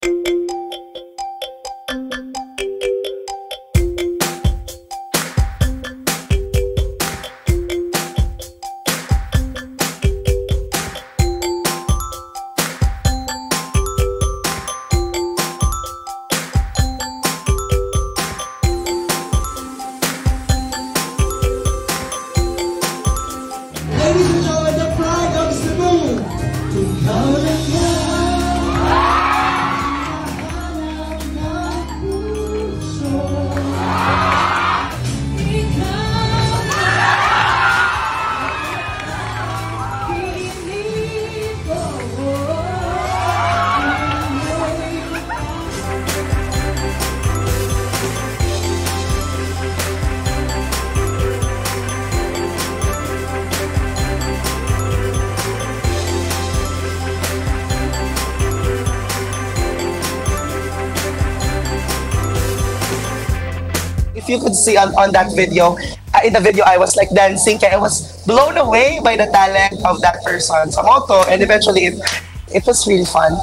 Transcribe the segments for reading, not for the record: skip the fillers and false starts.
If you could see on that video, in the video I was like dancing, kaya I was blown away by the talent of that person sa moto, and eventually it was really fun.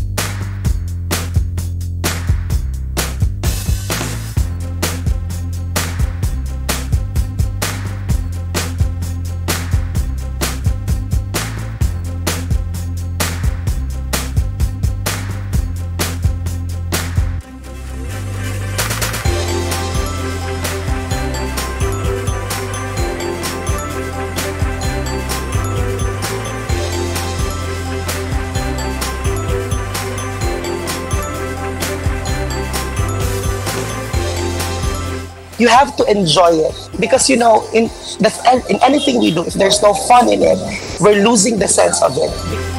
You have to enjoy it because, you know, in anything we do, if there's no fun in it, we're losing the sense of it.